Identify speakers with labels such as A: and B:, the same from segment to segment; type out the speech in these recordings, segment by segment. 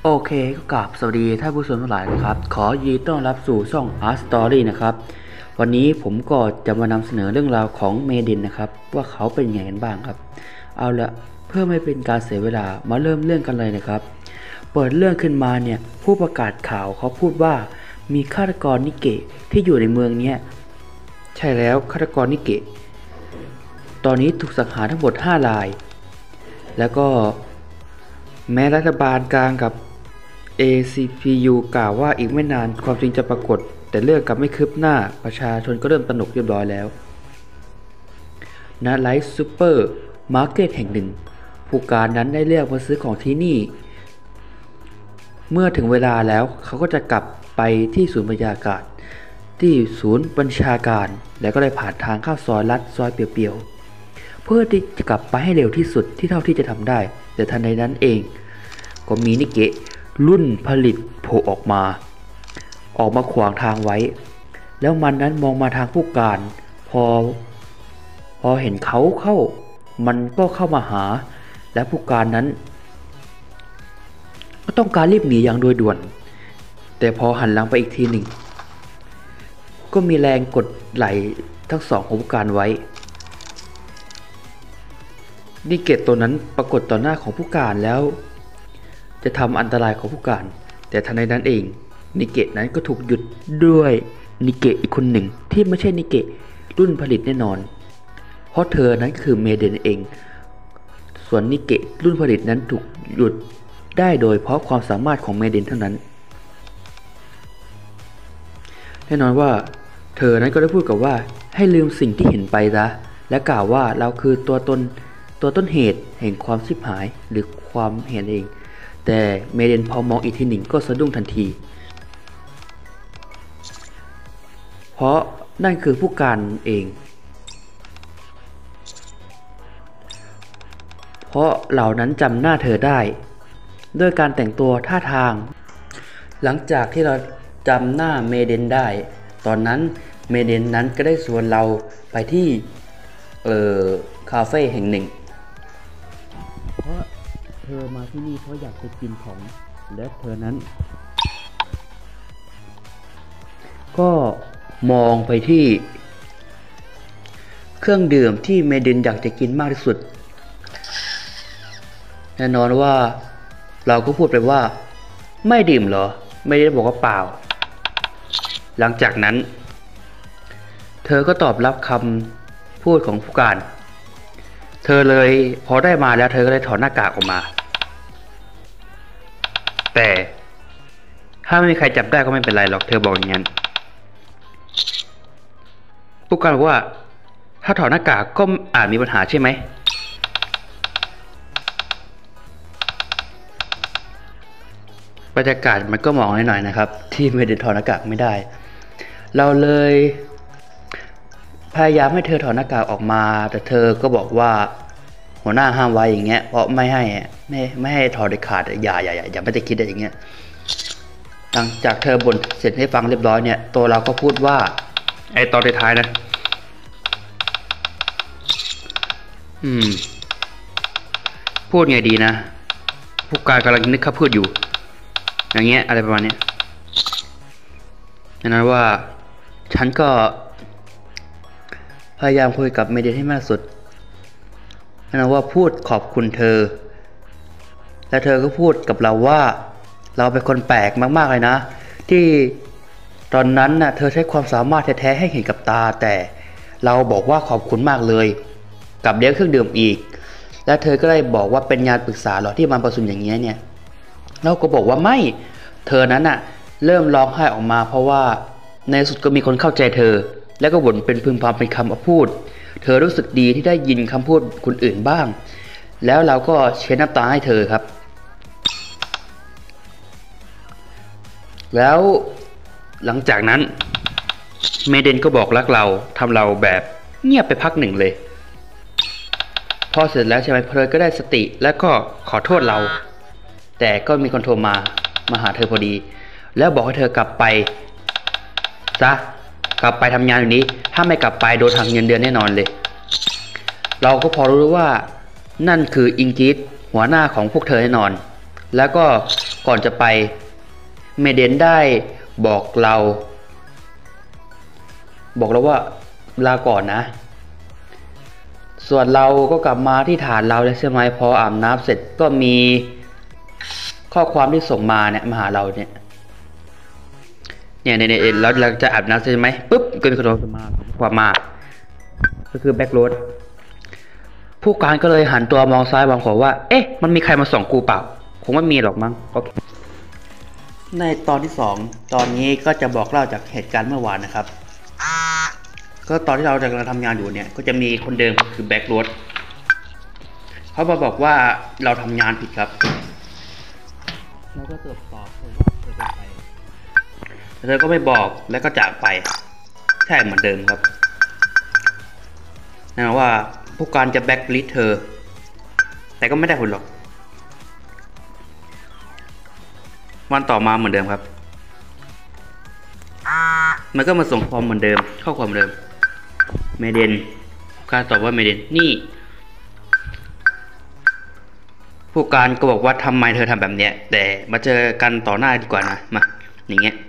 A: โอเคก็กราบสวัสดีท่านผู้ชมทั้งหลายนะครับขอยินดีต้อนรับสู่ช่อง Art Story นะครับวันนี้ผมก็จะมานำเสนอเรื่องราวของเมดินนะครับว่าเขาเป็นยังไงกันบ้างครับเอาละเพื่อไม่เป็นการเสียเวลามาเริ่มเรื่องกันเลยนะครับเปิดเรื่องขึ้นมาเนี่ยผู้ประกาศข่าวเขาพูดว่ามีฆาตกรนิเกะที่อยู่ในเมืองนี้ใช่แล้วฆาตกรนิเกะตอนนี้ถูกสังหารทั้งหมด5 รายแล้วก็แม้รัฐบาลกลางกับ ACPU กล่าวว่าอีกไม่นานความจริงจะปรากฏแต่เรื่องกลับไม่คืบหน้าประชาชนก็เริ่มตระหนกเรียบร้อยแล้วณไลท์ซูเปอร์มาร์เก็ตแห่งหนึ่งผู้การนั้นได้เรียกมาซื้อของที่นี่เมื่อถึงเวลาแล้วเขาก็จะกลับไปที่ศูนย์บรรยากาศที่ศูนย์บัญชาการแล้วก็ได้ผ่านทางเข้าซอยลัดซอยเปี่ยวๆเพื่อที่จะกลับไปให้เร็วที่สุดที่เท่าที่จะทำได้แต่ทันใดนั้นเองก็มีนิเกะรุ่นผลิตโผล่ออกมาขวางทางไว้แล้วมันนั้นมองมาทางผู้การพอเห็นเขาเข้ามันก็เข้ามาหาและผู้การนั้นก็ต้องการรีบหนีอย่างโดยด่วนแต่พอหันหลังไปอีกทีหนึ่งก็มีแรงกดไหล่ทั้งสองของผู้การไว้นิเกะตัวนั้นปรากฏต่อหน้าของผู้การแล้วจะทำอันตรายของผู้การแต่ทันใดนั้นเองนิเกะนั้นก็ถูกหยุดด้วยนิเกะอีกคนหนึ่งที่ไม่ใช่นิเกะรุ่นผลิตแน่นอนเพราะเธอนั้นคือเมเดนเองส่วนนิเกะรุ่นผลิตนั้นถูกหยุดได้โดยเพราะความสามารถของเมเดนเท่านั้นแน่นอนว่าเธอนั้นก็ได้พูดกับว่าให้ลืมสิ่งที่เห็นไปซะและกล่าวว่าเราคือตัวต้นเหตุแห่งความชิบหายหรือความเห็นเองแต่เมเดนพอมองอีกทีหนึ่งก็สะดุ้งทันทีเพราะนั่นคือผู้การเองเพราะเหล่านั้นจำหน้าเธอได้ด้วยการแต่งตัวท่าทางหลังจากที่เราจำหน้าเมเดนได้ตอนนั้นเมเดนนั้นก็ได้ชวนเราไปที่คาเฟ่แห่งหนึ่งเพราะเธอมาที่นี่เพราะอยากจะกินของและเธอนั้นก็มองไปที่เครื่องดื่มที่เมเดนอยากจะกินมากที่สุดแน่นอนว่าเราก็พูดไปว่าไม่ดื่มเหรอไม่ได้บอกว่าเปล่าหลังจากนั้นเธอก็ตอบรับคำพูดของผู้การเธอเลยพอได้มาแล้วเธอก็เลยถอดหน้ากากออกมาแต่ถ้าไม่มีใครจับได้ก็ไม่เป็นไรหรอกเธอบอกอย่างนั้นผู้การบอกว่าถ้าถอดหน้ากากก็อาจมีปัญหาใช่ไหมบรรยากาศมันก็มองหน่อยๆนะครับที่ไม่ได้ถอดหน้ากากไม่ได้เราเลยพยายามให้เธอถอดหน้ากากออกมาแต่เธอก็บอกว่าหัวหน้าห้ามไว้อย่างเงี้ยเพราะไม่ให้ถอดเด็ดขาดอย่าไม่ได้คิดอะไรอย่างเงี้ยหลังจากเธอบ่นเสร็จให้ฟังเรียบร้อยเนี่ยตัวเราก็พูดว่าไอตอนท้ายนะพูดไงดีนะผู้การกำลังนึกคำพูดอยู่อย่างเงี้ยอะไรประมาณนี้นั้นว่าฉันก็พยายามคุยกับเมเดนให้มากสุดนั้นว่าพูดขอบคุณเธอและเธอก็พูดกับเราว่าเราเป็นคนแปลกมากๆเลยนะที่ตอนนั้นน่ะเธอใช้ความสามารถแท้ๆให้เห็นกับตาแต่เราบอกว่าขอบคุณมากเลยกับเลี้ยงเครื่องดื่มอีกและเธอก็ได้บอกว่าเป็นงานปรึกษาหรอที่มาประชุมอย่างเงี้ยเนี่ยเราก็บอกว่าไม่เธอนั้นน่ะเริ่มร้องไห้ออกมาเพราะว่าในสุดก็มีคนเข้าใจเธอแล้วก็บ่นเป็นพึมพำเป็นคำพูดเธอรู้สึกดีที่ได้ยินคำพูดคนอื่นบ้างแล้วเราก็เช็ดน้ำตาให้เธอครับแล้วหลังจากนั้นเมเดนก็บอกรักเราทำเราแบบเงียบไปพักหนึ่งเลยพอเสร็จแล้วใช่ไหมเธอก็ได้สติแล้วก็ขอโทษเราแต่ก็มีคนโทรมาหาเธอพอดีแล้วบอกให้เธอกลับไปซะกลับไปทำงานอยู่นี้ถ้าไม่กลับไปโดนหักเงินเดือนแน่นอนเลยเราก็พอรู้ว่านั่นคืออิงกิสหัวหน้าของพวกเธอแน่นอนแล้วก็ก่อนจะไปเมเดนได้บอกเราว่าลาก่อนนะส่วนเราก็กลับมาที่ฐานเราแล้วใช่ไหมพออาบน้ำเสร็จก็มีข้อความที่ส่งมาเนี่ยมาหาเราเนี่ยเราจะอาบน้ำใช่ไหมปุ๊บก็มีคนส่งมาความมาก็คือแบ็คโรดผู้การก็เลยหันตัวมองซ้ายมองขวาว่าเอ๊ะมันมีใครมาส่องกูเปล่าคงไม่มีหรอกมั้งโอเคในตอนที่2ตอนนี้ก็จะบอกเล่าจากเหตุการณ์เมื่อวานนะครับก็ตอนที่เรากำลังทำงานอยู่เนี่ยก็จะมีคนเดิมคือแบ็คโรดเขามาบอกว่าเราทำงานผิดครับเราก็ตรวจสอบเธอว่าเธอเป็นใครเธอก็ไม่บอกแล้วก็จากไปใช่เหมือนเดิมครับนั่นว่าผู้การจะแบ็คลิสต์เธอแต่ก็ไม่ได้ผลหรอกวันต่อมาเหมือนเดิมครับมันก็มาส่งข้อความเหมือนเดิมข้อความเดิมเมเดนการตอบว่าเมเดนนี่ผู้การก็บอกว่าทำไมเธอทำแบบเนี้ยแต่มาเจอกันต่อหน้าดีกว่านะมาอย่างเงี้ย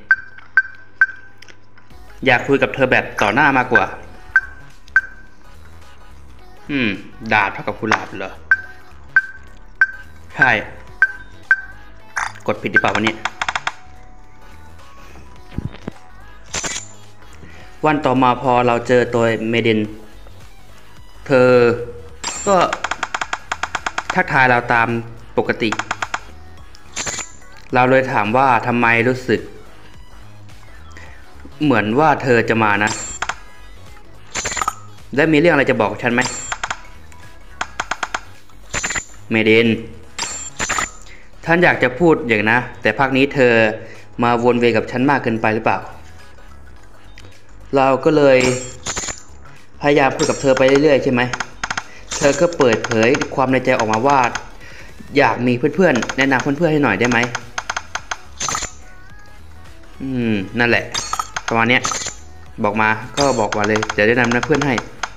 A: อยากคุยกับเธอแบบต่อหน้ามากกว่าดาบเท่ากับกุหลาบเหรอใช่กดผิดหรือเปล่าวันนี้วันต่อมาพอเราเจอตัวเมเดนเธอก็ทักทายเราตามปกติเราเลยถามว่าทำไมรู้สึกเหมือนว่าเธอจะมานะและมีเรื่องอะไรจะบอกฉันไหมเมเดนท่านอยากจะพูดอย่างนะแต่ภาคนี้เธอมาวนเวียนกับฉันมากเกินไปหรือเปล่าเราก็เลยพยายามพูดกับเธอไปเรื่อยๆใช่ไหมเธอก็เปิดเผยความในใจออกมาว่าอยากมีเพื่อนๆแนะนำเพื่อนๆให้หน่อยได้ไหมนั่นแหละประมาณนี้บอกมาก็บอกว่าเลยจะแนะนำเพื่อนให้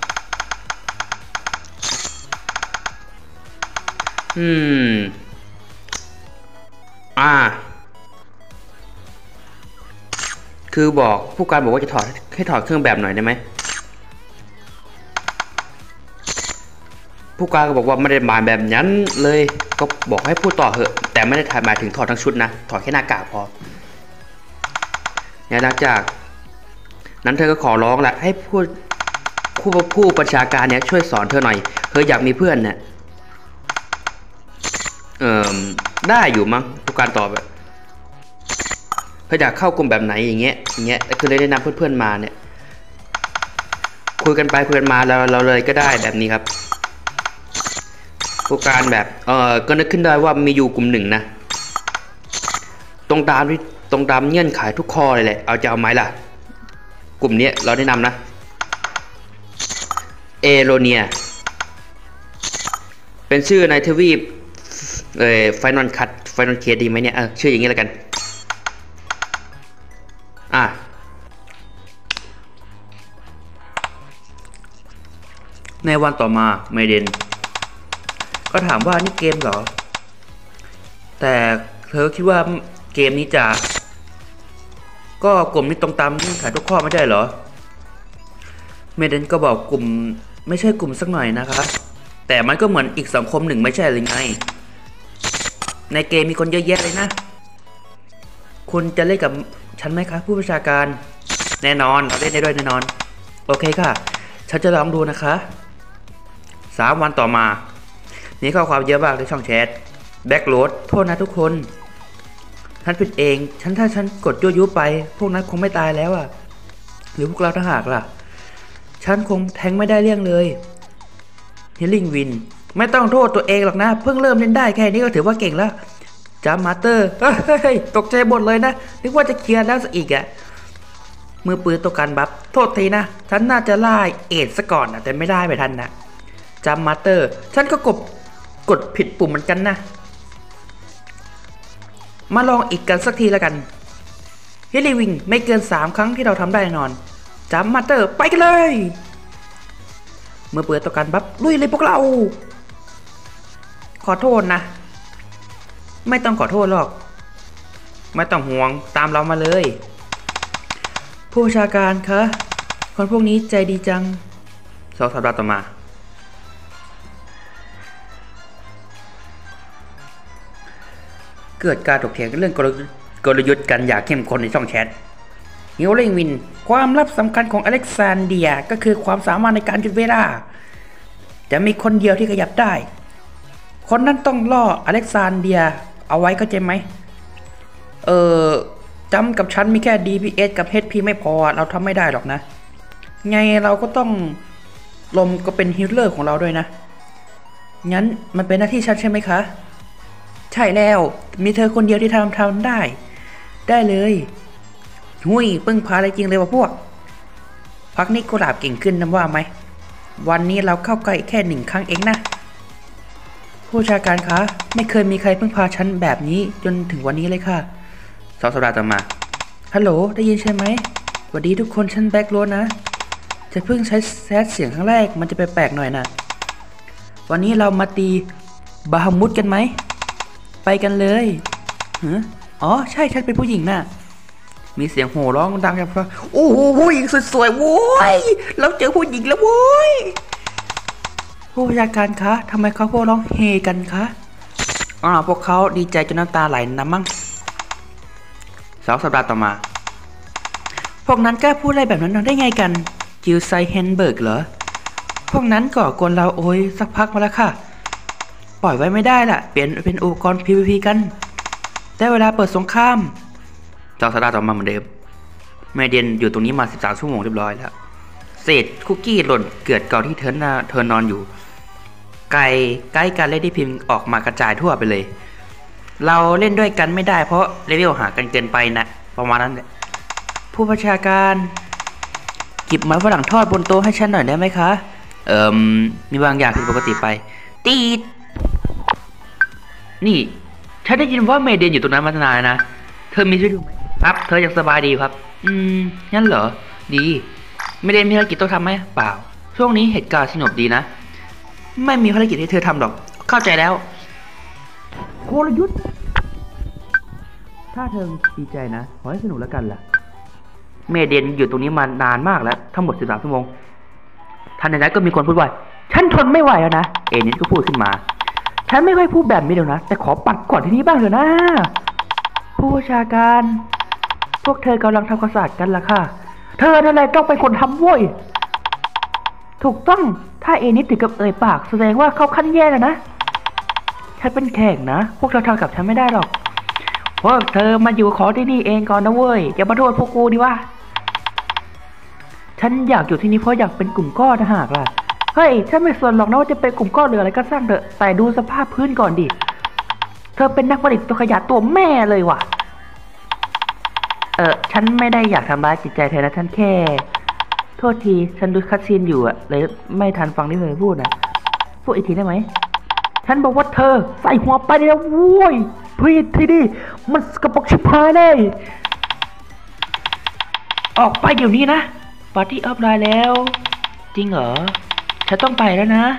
A: คือบอกผู้การบอกว่าจะให้ถอดเครื่องแบบหน่อยได้ไหมผู้การก็บอกว่าไม่ได้หมายแบบนั้นเลยก็บอกให้พูดต่อเหอะแต่ไม่ได้หมายถึงถอดทั้งชุดนะถอดแค่หน้ากากพอเนี่ยหลังจากนั้นเธอก็ขอร้องแหละให้ผู้บัญชาการเนี่ยช่วยสอนเธอหน่อยเธออยากมีเพื่อนเนี่ยได้อยู่มั้งผู้การตอบแบบเธออยากเข้ากลุ่มแบบไหนอย่างเงี้ยคือเลยได้นำเพื่อนๆมาเนี่ยคุยกันไปคุยกันมาเราเลยก็ได้แบบนี้ครับผู้การแบบก็นึกขึ้นได้ว่ามีอยู่กลุ่มหนึ่งนะตรงตามเงื่อนไขทุกข้อเลยแหละเอาไหมล่ะกลุ่มนี้เราแนะนำนะเอโรเนียเป็นชื่อในทวีปไฟนอลเคสดีไหมเนี่ยชื่ออย่างนี้แล้วกันในวันต่อมาเมเดนก็ถามว่านี่เกมเหรอแต่เธอคิดว่าเกมนี้ก็กลุ่มนี้ตรงตามเงื่อนไขทุกข้อไม่ใช่เหรอเมเดนก็บอกกลุ่มไม่ใช่กลุ่มสักหน่อยนะครับแต่มันก็เหมือนอีกสังคมหนึ่งไม่ใช่หรือไงในเกมมีคนเยอะแยะเลยนะคุณจะเล่นกับฉันไหมคะผู้บัญชาการแน่นอนเราเล่นได้ด้วยแน่นอนโอเคค่ะฉันจะลองดูนะคะ3 วันต่อมามีข้อความเยอะมากในช่องแชทแบ็คโรดโทษนะทุกคนฉันผิดเองถ้าฉันกดยั่วยุไปพวกนั้นคงไม่ตายแล้วอ่ะหรือพวกเราถ้าหากล่ะฉันคงแทงไม่ได้เรื่องเลยฮิลลิ่งวินไม่ต้องโทษตัวเองหรอกนะเพิ่งเริ่มเล่นได้แค่นี้ก็ถือว่าเก่งแล้วจัมมาเตอร์ตกใจหมดเลยนะนึกว่าจะเคลียร์แล้วอีกอ่ะมือปืนตัวกันบัฟโทษทีนะฉันน่าจะไล่เอ็ดซะก่อนนะแต่ไม่ได้ไปทันนะจัมมาเตอร์ฉันก็กดผิดปุ่มเหมือนกันนะมาลองอีกกันสักทีแล้วกันฮิลลิ่งวินไม่เกิน3 ครั้งที่เราทำได้แน่นอนจัมมาเตอร์ไปกันเลยเมื่อเปิดตัวกันบัฟลุยเลยพวกเราขอโทษนะไม่ต้องขอโทษหรอกไม่ต้องห่วงตามเรามาเลยผู้บัญชาการคะคนพวกนี้ใจดีจัง2 สัปดาห์ต่อมาเกิดการถกเถียงกันเรื่องกลยุทธ์กันอย่างเข้มข้นในช่องแชทฮิวเลงวินความลับสำคัญของอเล็กซานเดียก็คือความสามารถในการหยุดเวลาจะมีคนเดียวที่ขยับได้คนนั้นต้องล่ออเล็กซานเดียเอาไว้ก็เจ็บไหมจำกับฉันมีแค่ DPS กับ HP ไม่พอเราทำไม่ได้หรอกนะไงเราก็ต้องลมก็เป็นฮีลเลอร์ของเราด้วยนะงั้นมันเป็นหน้าที่ฉันใช่ไหมคะใช่แล้วมีเธอคนเดียวที่ทำได้เลยหุยพึ่งพาอะไรจริงเลยว่ะพวกพักนี้กุหลาบเก่งขึ้นนะว่าไหมวันนี้เราเข้าใกล้แค่1 ครั้งเองนะผู้บัญชาการคะไม่เคยมีใครพึ่งพาฉันแบบนี้จนถึงวันนี้เลยค่ะ2 สัปดาห์ต่อมาฮัลโหลได้ยินใช่ไหมสวัสดีทุกคนฉันแบ็คโรดนะจะเพิ่งใช้แซดเสียงครั้งแรกมันจะแปลกๆหน่อยนะวันนี้เรามาตีบาฮามุดกันไหมไปกันเลยอ๋อใช่ฉันเป็นผู้หญิงน่ะมีเสียงโห่ร้องดังครับโอ้โหผู้หญิงสวยๆโว้ยเราเจอผู้หญิงแล้วโว้ยผู้บัญชาการคะทำไมเขาพวกร้องเฮกันคะพวกเขาดีใจจนน้ำตาไหลนะมั้ง2 สัปดาห์ต่อมาพวกนั้นกล้าพูดอะไรแบบนั้นได้ไงกันจิลไซเฮนเบิร์กเหรอพวกนั้นก่อกวนเราโอ้ยสักพักมาแล้วค่ะปล่อยไว้ไม่ได้ล่ะเปลี่ยนเป็นอุปกรณ์ PVP กันได้เวลาเปิดสงคราม2 สัปดาห์ต่อมาเหมือนเดิมแม่เดียนอยู่ตรงนี้มา13 ชั่วโมงเรียบร้อยแล้วเศษคุกกี้หล่นเกิดเก่าที่เธอนอนอยู่ไกลการเล่นที่พิมพ์ออกมากระจายทั่วไปเลยเราเล่นด้วยกันไม่ได้เพราะเลเวลห่างกันเกินไปนะประมาณนั้นแหละผู้บัญชาการหยิบไม้ฝรั่งทอดบนโต๊ะให้ฉันหน่อยได้ไหมคะมีบางอย่างผิดปกติไปตีดนี่ฉันได้ยินว่าเมเดนอยู่ตรงนั้นมานานนะเธอมีช่วยดูไหมครับเธอยังสบายดีครับงั้นเหรอดีเมเดนมีภารกิจต้องทำไหมเปล่าช่วงนี้เหตุการณ์สงบดีนะไม่มีภารกิจให้เธอทำหรอกเข้าใจแล้วกลยุทธ์ถ้าเธอดีใจนะขอให้สนุกแล้วกันล่ะเมเดนอยู่ตรงนี้มานานมากแล้วทั้งหมด13 ชั่วโมงทันใดนั้นก็มีคนพูดว่าฉันทนไม่ไหวแล้วนะเอนิสก็พูดขึ้นมาฉันไม่ค่อยพูดแบบนี้เดี๋ยวนะแต่ขอปัดก่อนที่นี้บ้างเถอะนะผู้บัญชาการพวกเธอกำลังทำความสะอาดกันล่ะค่ะเธอนั่นแหละต้องเป็นคนทำโว้ยถูกต้องถ้าเอนิสถึงกับเอ่ยปากแสดงว่าเขาขั้นแย่แล้วนะฉันเป็นแขกนะพวกเธอทำกับฉันไม่ได้หรอกพวกเธอมาอยู่ขอที่นี่เองก่อนนะเว้ยอย่ามาโทษพวกกูดิว่าฉันอยากอยู่ที่นี่เพราะอยากเป็นกลุ่มก้อนนะหากล่ะเฮ้ยฉันไม่สนหรอกนะว่าจะเป็นกลุ่มก้อนหรืออะไรก็สร้างเถอะแต่ดูสภาพพื้นก่อนดิเธอเป็นนักผลิตตัวขยะตัวแม่เลยว่ะฉันไม่ได้อยากทำร้ายจิตใจเธอนะฉันแค่โทษทีฉันดูคัดซีนอยู่อะเลยไม่ทันฟังที่เธอพูดนะพูดอีกทีได้ไหมฉันบอกว่าเธอใส่หัวไปแล้วโว้ยพี่ทีดีมันกระปกชิบหายเลยออกไปเดี๋ยวนี้นะปาร์ตี้ออฟไลน์แล้วจริงเหรอฉันต้องไปแล้วนะ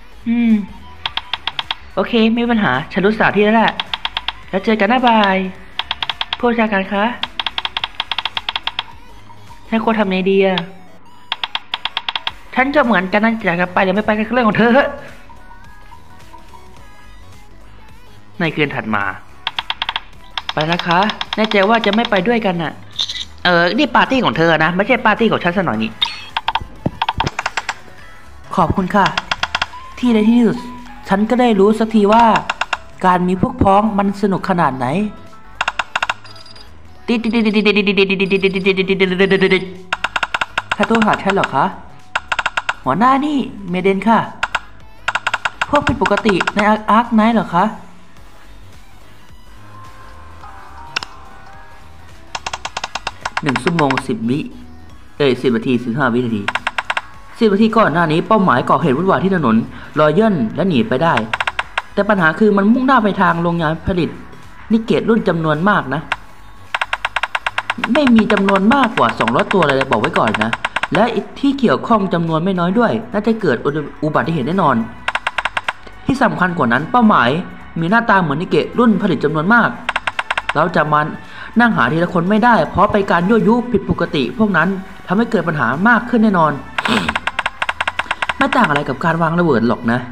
A: โอเคไม่มีปัญหาฉันรู้สถานที่แล้วแหละแล้วเจอกันนะบายผู้จัดการคะฉันควรทำไงดีอะฉันจะเหมือนกันนั่นอยากจะไปหรือไม่ไปก็เรื่องของเธอในคืนถัดมาไปนะคะแน่ใจว่าจะไม่ไปด้วยกันน่ะนี่ปาร์ตี้ของเธอนะไม่ใช่ปาร์ตี้ของฉันซะหน่อยนี่ขอบคุณค่ะที่ในที่สุดฉันก็ได้รู้สักทีว่าการมีพวกพ้องมันสนุกขนาดไหนถ้าโทรหาฉันเหรอคะหัวหน้านี่เมเดนค่ะพวกผิดปกติในอาร์คไนท์เหรอคะ1 ชั่วโมง 10 วิ10 นาที 15 วินาที10 นาทีก่อนหน้านี้เป้าหมายก่อเหตุวุ่นวายที่ถนนรอยเยินและหนีไปได้แต่ปัญหาคือมันมุ่งหน้าไปทางโรงงานผลิตนิเกตรุ่นจำนวนมากนะไม่มีจำนวนมากกว่า200 ตัวเลยบอกไว้ก่อนนะและที่เกี่ยวข้องจำนวนไม่น้อยด้วยน่าจะเกิดอุบัติเหตุแน่นอนที่สำคัญกว่านั้นเป้าหมาย
B: มีหน้าตาเหมือนนิเกะรุ่นผลิตจำนวนมากเราจะมานั่งหาทีละคนไม่ได้เพราะไปการยั่วยุผิดปกติพวกนั้นทำให้เกิดปัญหามากขึ้นแน่นอนไม่ต่างอะไรกับการวางระเบิดหรอกนะ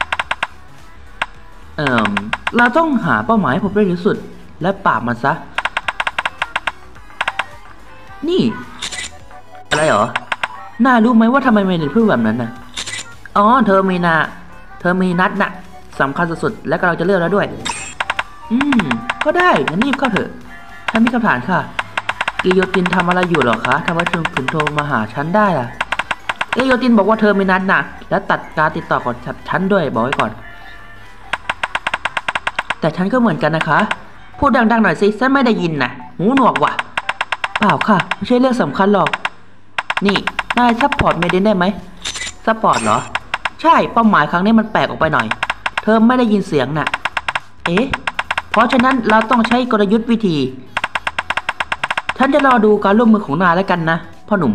B: เราต้องหาเป้าหมายให้ผมได้ที่สุดและปราบมันซะนี่อะไรเหรอน่ารู้ไหมว่าทำไมเมเดนพูดแบบนั้นนะอ๋อเธอมีนัดนะสำคัญสุดๆและกำลังจะเลือกแล้วด้วยก็ได้งั้นรีบเข้าเถอะฉันมีคำถามค่ะกิโยตินทำอะไรอยู่หรอคะทำไมถึงโทรมาหาฉันได้ล่ะกิโยตินบอกว่าเธอมีนัดนะและตัดการติดต่อกับฉันด้วยบอกไว้ก่อนแต่ฉันก็เหมือนกันนะคะพูดดังๆหน่อยสิฉันไม่ได้ยินนะหูหนวกว่ะเปล่าค่ะไม่ใช่เรื่องสำคัญหรอกนี่นายซัพพอร์ตเมเดนได้ไหมซัพพอร์ตเหรอใช่เป้าหมายครั้งนี้มันแปลกออกไปหน่อยเธอไม่ได้ยินเสียงน่ะเพราะฉะนั้นเราต้องใช้กลยุทธ์วิธีฉันจะรอดูการร่วมมือของนายแล้วกันนะพ่อหนุ่ม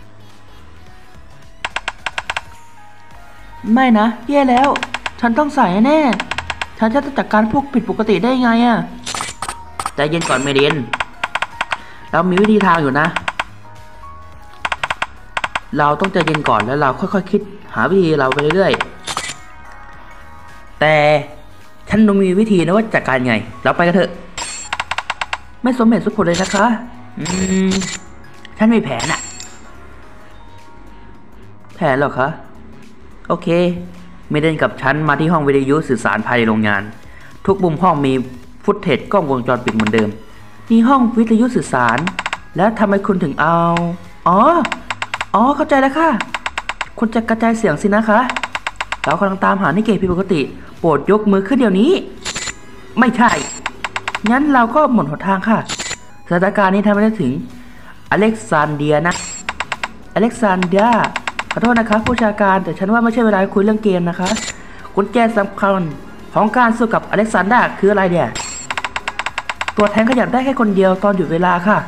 B: ไม่นะแย่แล้วฉันต้องใส่แน่ฉันจะจัดการพวกผิดปกติได้ไงอะใจเย็นก่อนเมเดนเรามีวิธีทางอยู่นะเราต้องใจเย็นก่อนแล้วเราค่อยๆคิดหาวิธีเราไปเรื่อยๆแต่ฉันมีวิธีนะว่าจัดการไงเราไปกันเถอะไม่สมเหตุสมผลเลยนะคะฉันมีแผนอะแผนเหรอคะโอเคเมเดนกับฉันมาที่ห้องวิทยุสื่อสารภายในโรงงานทุกมุมห้องมีฟุตเทจกล้องวงจรปิดเหมือนเดิมนี่ห้องวิทยุสื่อสารแล้วทำไมคุณถึงเอาอ๋อเข้าใจแล้วค่ะคุณจะกระจายเสียงสินะคะเรากำลังตามหานิเกะผิดปกติโปรดยกมือขึ้นเดี๋ยวนี้ไม่ใช่งั้นเราก็หมดหนทางค่ะสถานการณ์นี้ทำให้ได้ถึงอเล็กซานเดียนะอเล็กซานเดียขอโทษนะคะผู้ชาการแต่ฉันว่าไม่ใช่เวลาคุยเรื่องเกมนะคะกุญแจสำคัญของการสู้กับอเล็กซานดราคืออะไรเนี่ยตัวแทงขยับได้แค่คนเดียวตอนหยุดเวลาค่ะ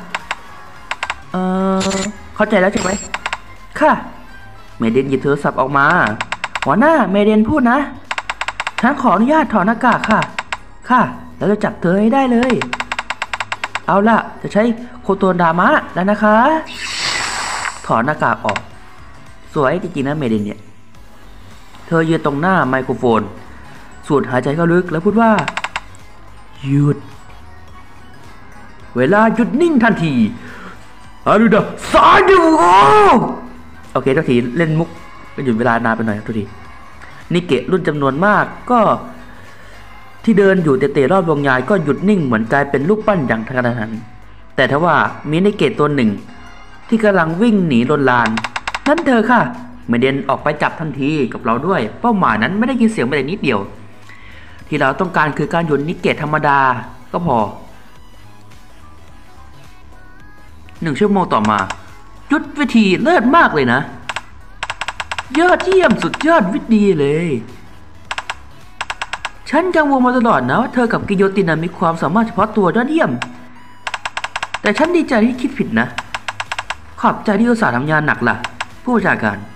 B: เข้าใจแล้วใช่ไหมค่ะเมเดนหยิบโทรศัพท์ออกมาหัวหน้าเมเดนพูดนะฉันขออนุญาตถอดหน้ากากค่ะแล้วจะจับเธอให้ได้เลยเอาล่ะจะใช้โคโตนดามะแล้วนะคะถอดหน้ากากออกสวยจริงๆนะเมเดนเนี่ยเธอยืนตรงหน้าไมโครโฟนสูดหายใจเข้าลึกแล้วพูดว่าหยุดเวลาหยุดนิ่งทันทีอารุดะซาดูโอเคทุกทีเล่นมุกก็หยุดเวลานานไปหน่อยทุกทีนิเกะรุ่นจำนวนมากก็ที่เดินอยู่เตะๆรอบวงยายก็หยุดนิ่งเหมือนกลายเป็นลูกปั้นอย่างกระทันแต่ทว่ามีนิเกะตัวหนึ่งที่กำลังวิ่งหนีลนลานนั่นเธอค่ะเมเดนออกไปจับทันทีกับเราด้วยเป้าหมายนั้นไม่ได้ยินเสียงไปแต่นิดเดียวที่เราต้องการคือการหยุดนิเกะธรรมดาก็พอ1 ชั่วโมงต่อมายุทธวิธีเลิศมากเลยนะยอดเยี่ยมสุดยอดวิธีเลยฉันกังวลมาตลอดนะว่าเธอกับกิโยตินมีความสามารถเฉพาะตัวยอดเยี่ยมแต่ฉันดีใจที่คิดผิดนะขอบใจที่อุตส่าห์ทำงานหนักล่ะผู้บัญชาการ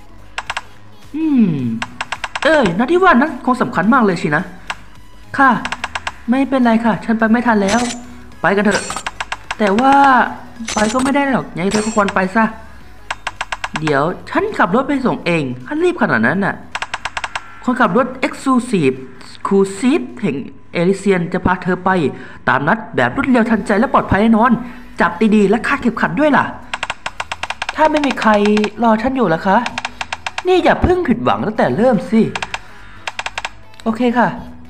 B: นะที่ว่านั้นคงสำคัญมากเลยสินะค่ะไม่เป็นไรค่ะฉันไปไม่ทันแล้วไปกันเถอะแต่ว่าไปก็ไม่ได้หรอกยังไงเธอก็ควรไปซะเดี๋ยวฉันขับรถไปส่งเองถ้ารีบขนาดนั้นน่ะคนขับรถ Exclusive Cruise แห่งเอลิเซียนจะพาเธอไปตามนัดแบบรวดเร็วทันใจและปลอดภัยแน่นอนจับดีๆและคาดเข็มขัดด้วยล่ะถ้าไม่มีใครรอฉันอยู่ล่ะคะนี่อย่าเพิ่งผิดหวังตั้งแต่เริ่มสิโอเคค่ะ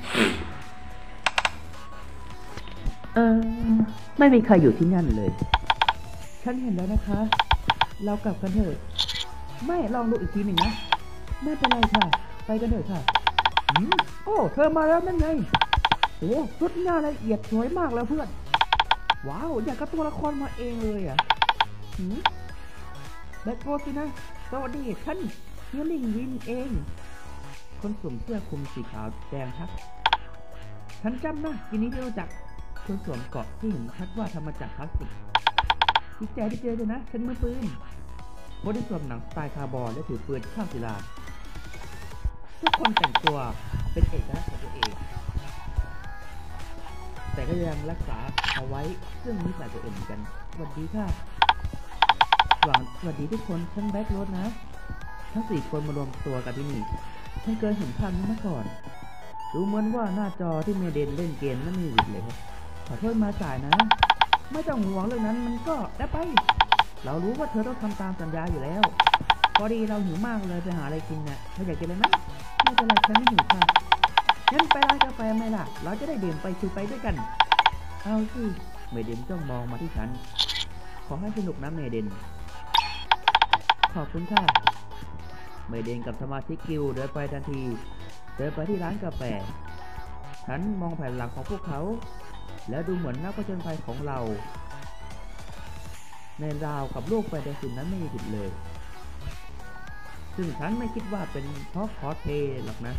B: ไม่มีใครอยู่ที่นั่นเลยฉันเห็นแล้วนะคะเรากลับกันเถอะไม่ลองดูอีกทีหนึ่งนะไม่เป็นไรค่ะไปกันเถอะค่ะโอ้เธอมาแล้วนั่นไงโอ้ชุดงานละเอียดสวยมากแล้วเพื่อนว้าวอยากกับตัวละครมาเองเลยอ่ะแบทโบสินะสวัสดีฉันเฮียลิงวินเองคนสวมเสื้อคลุมสีขาวแดงครับฉันจำนะทีนี้ที่รู้จักคนสวมเกราะที่เห็นชัดว่าทำมาจากพลาสติกดีใจที่เจอเลยนะฉันมือปืนบนที่สวมหนังสไตล์คาร์บอนและถือปืนข้ามศิลาทุกคนแต่งตัวเป็นเอกลักษณ์ของตัวเองแต่ก็ยังรักษาเอาไว้ซึ่งนิสัยตัวเองเหมือนกันสวัสดีค่ะสวัสดีทุกคนฉันแบ็คโรสนะทั้ง4 คนมารวมตัวกันที่นี่ฉันเคยเห็นภาพนี้มาก่อนดูเหมือนว่าหน้าจอที่เมเดนเล่นเกมนั่นไม่หยุดเลยขอโทษมาสายนะไม่ต้องห่วงเรื่องนั้นมันก็ได้ไปเรารู้ว่าเธอต้องทำตามสัญญาอยู่แล้วพอดีเราหิวมากเลยไปหาอะไรกินเนี่ยเธออยากกินอะไรไหมไม่เป็นไรฉันไม่หิวค่ะงั้นไปร้านกาแฟไหมล่ะเราจะได้ดื่มไปคุยไปด้วยกันเอาสิเมเดนจ้องมองมาที่ฉันขอให้สนุกนะเมเดนขอบคุณค่ะเมเดนกับสมาชิกกิลด์เดินไปทันทีเดินไปที่ร้านกาแฟฉันมองแผ่นหลังของพวกเขาแล้วดูเหมือนนักผจญภัยของเราในราวกับโลกแฟนตาซีนั้นไม่มีผิดเลยซึ่งฉันไม่คิดว่าเป็นเพราะคอสเพลย์หรอกนะ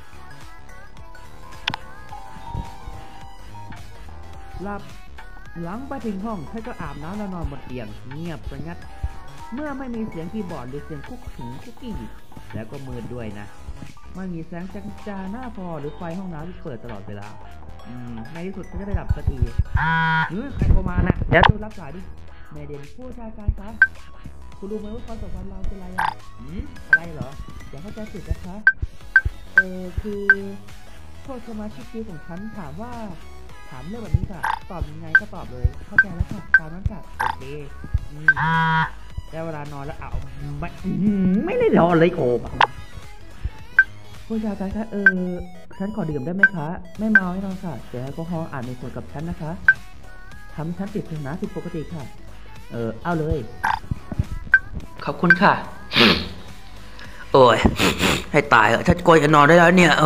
B: หลับหลังไปถึงห้องฉันก็อาบน้ำแล้วนอนบนเตียงเงียบสงัดเมื่อไม่มีเสียงคีย์บอร์ดหรือเสียงคุกกี้แล้วก็มืดด้วยนะไม่มีแสงจังจาหน้าพอหรือไฟห้องน้ำที่เปิดตลอดเวลาในที่สุดฉันก็ได้หลับสักทีใครโทรมานะเดี๋ยวดูรับสายดิเมเดนผู้ชายการคะคุณรู้ไหมว่าความสัมพันธ์เราเป็นอะไรอะไรเหรออย่าเข้าใจผิดนะคะคือโทษสมาชิกทีของฉันถามเรื่องแบบนี้ค่ะตอบยังไงก็ตอบเลยเข้าใจแล้วค่ะตามนั้นค่ะโอเคได้เวลานอนแล้วเอาไม่ได้นอนเลยโอ้ผู้ชายการคะฉันขอดื่มได้ไหมคะไม่เมาให้นอนค่ะแต่แอลกอฮอล์อาจมีผลกับฉันนะคะทำให้ฉันติดสถานะผิดปกติค่ะเอาเลยขอบคุณค่ะโอ้ยให้ตายเหอะฉันกลัวจะนอนได้แล้วเนี่ย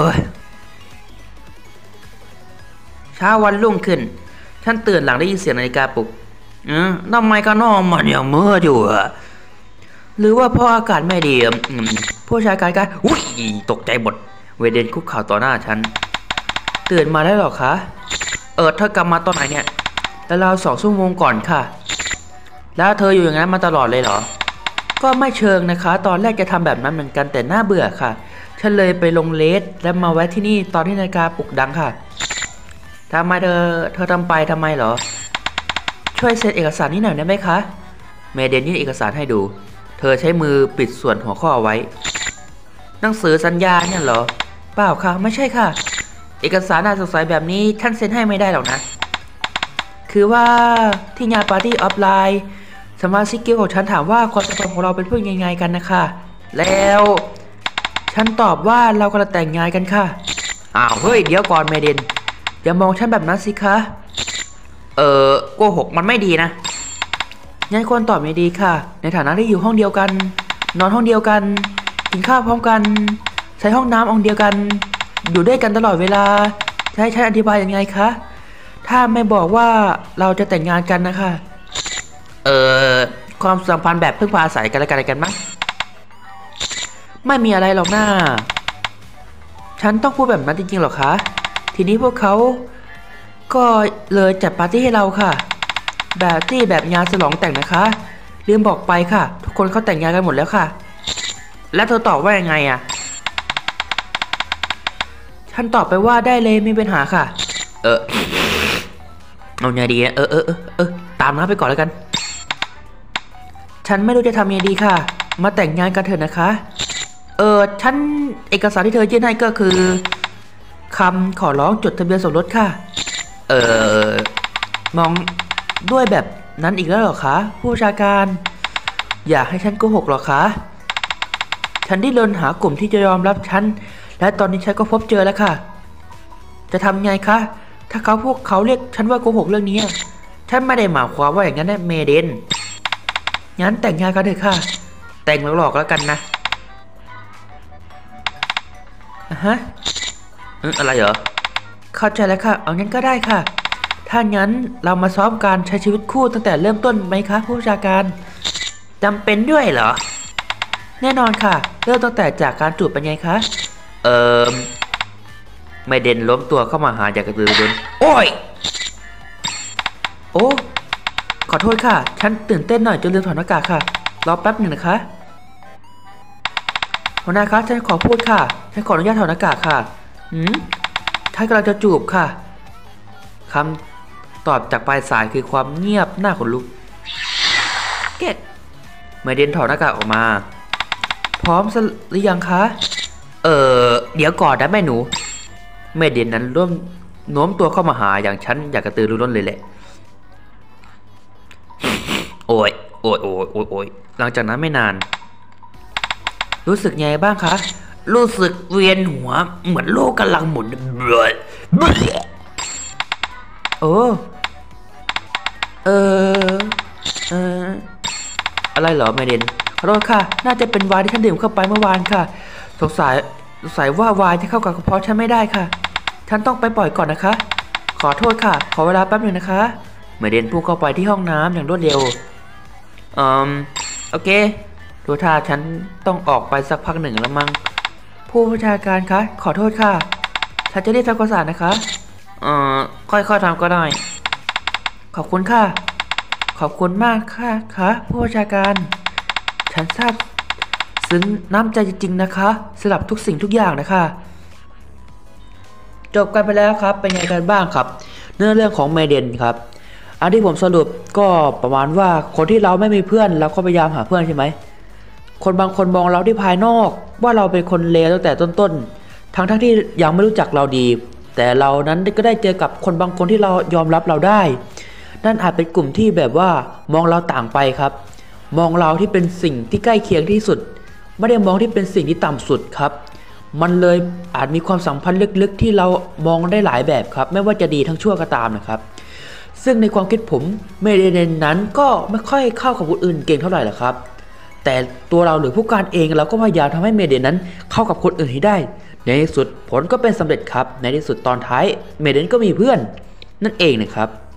B: เช้าวันรุ่งขึ้นฉันตื่นหลังได้ยินเสียงนาฬิกาปลุกทำไมก็นอนมันอย่างมืดอยู่หรือว่าเพราะอากาศไม่ดีผู้ชายการอุ้ยตกใจหมดเวเดนคุกเข่าต่อหน้าฉันตื่นมาแล้วหรอคะเธอกลับมาตอนไหนเนี่ยแต่เรา2 ชั่วโมงก่อนค่ะแล้วเธออยู่อย่างนั้นมาตลอดเลยเหรอก็ไม่เชิงนะคะตอนแรกจะทำแบบนั้นเหมือนกันแต่น่าเบื่อค่ะฉันเลยไปลงเลสแล้วมาแวะที่นี่ตอนที่นาฬิกาปลุกดังค่ะทำไมเธอทำไปทำไมเหรอช่วยเซ็นเอกสารนี้หน่อยได้ไหมคะเมเดนยื่นเอกสารให้ดูเธอใช้มือปิดส่วนหัวข้อเอาไว้หนังสือสัญญาเนี่ยเหรอเปล่าค่ะไม่ใช่ค่ะเอกสารน่าสงสัยแบบนี้ท่านเซ็นให้ไม่ได้หรอกนะคือว่าที่งานปาร์ตี้ออฟไลน์สมาชิกกิลด์ของฉันถามว่าความสัมพันธ์ของเราเป็นเพื่อนยังไงกันนะคะแล้วฉันตอบว่าเรากำลังแต่งงานกันค่ะเฮ้ยเดี๋ยวก่อนเมเดนอย่ามองฉันแบบนั้นสิคะโกหกมันไม่ดีนะงั้นควรตอบไม่ดีค่ะในฐานะที่อยู่ห้องเดียวกันนอนห้องเดียวกันกินข้าวพร้อมกันใช้ห้องน้ำองค์เดียวกันอยู่ด้วยกันตลอดเวลาจะให้ฉันอธิบายยังไงคะถ้าไม่บอกว่าเราจะแต่งงานกันนะคะความสัมพันธ์แบบพึ่งพาอาศัยกันและกันมั้งไม่มีอะไรหรอกนะฉันต้องพูดแบบนั้นจริงๆหรอคะทีนี้พวกเขาก็เลยจัดปาร์ตี้ให้เราค่ะแบบงานฉลองแต่งนะคะลืมบอกไปค่ะทุกคนเขาแต่งงานกันหมดแล้วค่ะแล้วเธอตอบว่ายังไงฉันตอบไปว่าได้เลยไม่มีปัญหาค่ะเอาไงดีตามน้าไปก่อนแล้วกันฉันไม่รู้จะทำยังไงดีค่ะมาแต่งงานกันเถอะนะคะฉันเอกสารที่เธอยื่นให้ก็คือคำขอร้องจดทะเบียนสมรสค่ะมองด้วยแบบนั้นอีกแล้วเหรอคะผู้บัญชาการอยากให้ฉันโกหกหรอคะฉันได้เดินหากลุ่มที่จะยอมรับฉันและตอนนี้ฉันก็พบเจอแล้วค่ะจะทำไงคะถ้าพวกเขาเรียกฉันว่าโกหกเรื่องนี้ฉันไม่ได้หมายความว่าอย่างนั้นนะเมเดนงั้นแต่งงานกันเถอะค่ะแต่งหลอกๆแล้วกันนะอะไรเหรอเข้าใจแล้วค่ะเอางั้นก็ได้ค่ะถ้างั้นเรามาซ้อมการใช้ชีวิตคู่ตั้งแต่เริ่มต้นไหมคะผู้บัญชาการจำเป็นด้วยเหรอแน่นอนค่ะเริ่มตั้งแต่จากการจูบเป็นไงคะเมเดนล้มตัวเข้ามาหาอย่างกระตือรือร้นโอ้ขอโทษค่ะฉันตื่นเต้นหน่อยจนลืมถอดหน้ากากค่ะรอแป๊บหนึ่งนะคะหัวหน้าคะฉันขอพูดค่ะฉันขออนุญาตถอดหน้ากากค่ะท่านกำลังจะจูบค่ะคำตอบจากปลายสายคือความเงียบหน้าขนลุกเก็ตเมเดนถอดหน้ากากออกมาพร้อมหรือยังคะเดี๋ยวก่อนนะแม่หนูเมเดนนั้นร่วมโน้มตัวเข้ามาหาอย่างฉันอยากกระตือรือร้นเลยแหละโอ้ยหลังจากนั้นไม่นานรู้สึกไงบ้างคะรู้สึกเวียนหัวเหมือนโลกกำลังหมุนโอ้อะไรเหรอเมเดนขอโทษค่ะน่าจะเป็นไวน์ที่ฉันดื่มเข้าไปเมื่อวานค่ะสงสัยว่าไวน์จะเข้ากับกระเพาะฉันไม่ได้ค่ะฉันต้องไปปล่อยก่อนนะคะขอโทษค่ะขอเวลาแป๊บหนึ่งนะคะเมเดนพุ่งเข้าไปที่ห้องน้ำอย่างรวดเร็วโอเคดูท่าฉันต้องออกไปสักพักหนึ่งแล้วมั้งผู้บัญชาการคะขอโทษค่ะฉันจะรีบทำความสะอาดนะคะค่อยๆทำก็ได้ขอบคุณค่ะขอบคุณมากค่ะผู้บัญชาการฉันทราบซึ้งน้ำใจจริงๆนะคะสำหรับทุกสิ่งทุกอย่างนะคะจบกันไปแล้วครับเป็นไงกันบ้างครับเรื่องของเมเดนครับอันที่ผมสรุปก็ประมาณว่าคนที่เราไม่มีเพื่อนเราก็พยายามหาเพื่อนใช่ไหมคนบางคนมองเราที่ภายนอกว่าเราเป็นคนเลวตั้งแต่ต้นๆทั้งที่ยังไม่รู้จักเราดีแต่เรานั้นก็ได้เจอกับคนบางคนที่เรายอมรับเราได้นั่นอาจเป็นกลุ่มที่แบบว่ามองเราต่างไปครับมองเราที่เป็นสิ่งที่ใกล้เคียงที่สุดไม่ได้มองที่เป็นสิ่งที่ต่ำสุดครับมันเลยอาจมีความสัมพันธ์ลึกๆที่เรามองได้หลายแบบครับไม่ว่าจะดีทั้งชั่วก็ตามนะครับซึ่งในความคิดผมเมเดนนั้นก็ไม่ค่อยเข้ากับคนอื่นเก่งเท่าไหร่หรอกครับแต่ตัวเราหรือผู้การเองเราก็พยายามทำให้เมเดนนั้นเข้ากับคนอื่นให้ได้ในที่สุดผลก็เป็นสำเร็จครับในที่สุดตอนท้ายเมเดนก็มีเพื่อนนั่นเองนะครับ